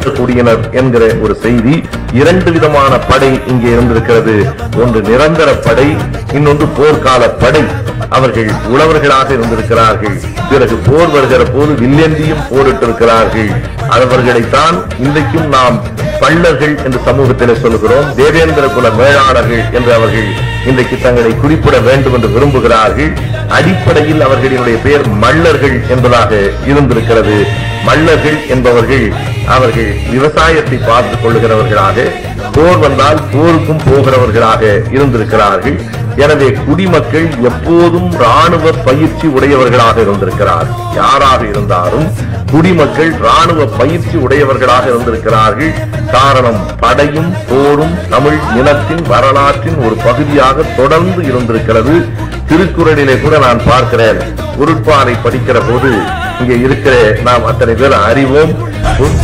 குடியினர் என்கிற ஒரு செய்தி. இரண்டு விதமான படை இங்கே இருந்திருக்கிறது. ஒன்று நிரந்தர படை, இன்னொன்று போர்க்கால படை. அவர்கள் உழவர்களாக இருந்திருக்கிறார்கள். பிறகு போர் வருகிற போது வில்லேந்தியும் போரிட்டிருக்கிறார்கள். அவர்களைத்தான் இன்றைக்கும் நாம் பள்ளர்கள் என்று சமூகத்தில் சொல்கிறோம். தேவேந்திர குல வேளாளர்கள் என்று அவர்கள் இன்றைக்கு தங்களை குறிப்பிட வேண்டும் என்று விரும்புகிறார்கள். அடிப்படையில் அவர்களுடைய பெயர் மள்ளர்கள் என்பதாக இருந்திருக்கிறது. மள்ளர்கள் என்பவர்கள் அவர்கள் விவசாயத்தை பார்த்துக் கொள்ளுகிறவர்களாக, போர் வந்தால் போருக்கும் போகிறவர்களாக இருந்திருக்கிறார்கள். எனவே குடிமக்கள் எப்போதும் ராணுவ பயிற்சி உடையவர்களாக இருந்திருக்கிறார். யாராக இருந்தாலும் குடிமக்கள் ராணுவ பயிற்சி உடையவர்களாக இருந்திருக்கிறார்கள். காரணம், படையும் போரும் தமிழ் இனத்தின் வரலாற்றின் ஒரு பகுதியாக தொடர்ந்து இருந்திருக்கிறது. திருக்குறளிலே கூட நான் பார்க்கிறேன், பொருட்பாலை படிக்கிற போது இங்கே இருக்கிற நாம் அத்தனை பேர் அறிவோம்.